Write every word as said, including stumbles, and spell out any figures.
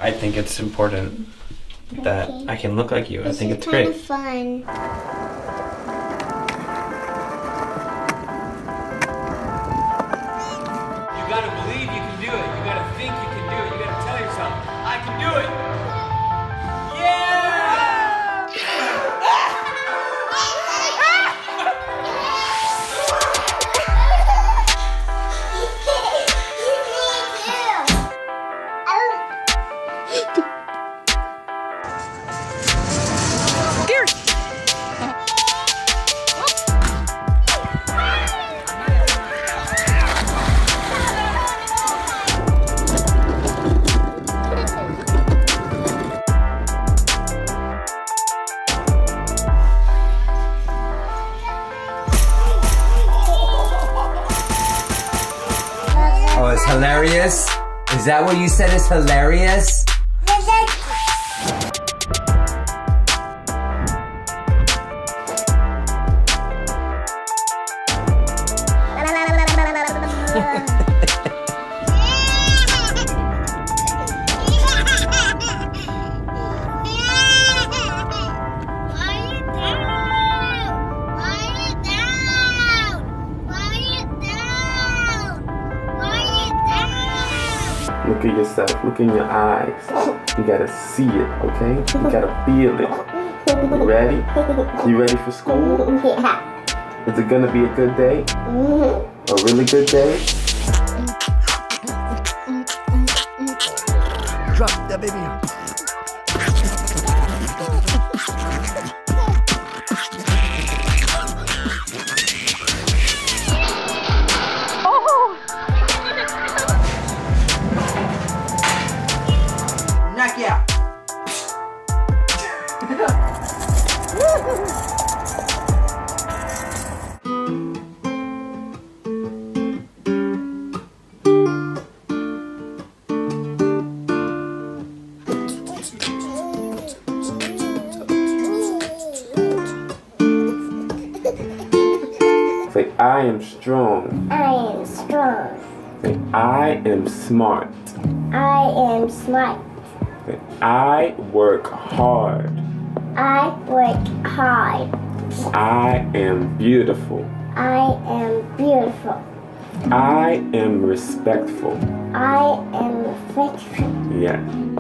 I think it's important that Okay. I can look like you. This I think is it's kind great. of fun. You gotta believe you can do it. You gotta think you can do it. You gotta tell yourself, I can do it. Yeah! Oh, it's hilarious? Is that what you said is hilarious? Look at yourself, look in your eyes. You gotta see it, okay? You gotta feel it. You ready? You ready for school? Yeah. Is it gonna be a good day? A really good day? Drop that baby. Knock you out. Say, I am strong. I am strong. Say, I am smart. I am smart. Say, I work hard. I work hard. I am beautiful. I am beautiful. I am respectful. I am respectful. Yeah.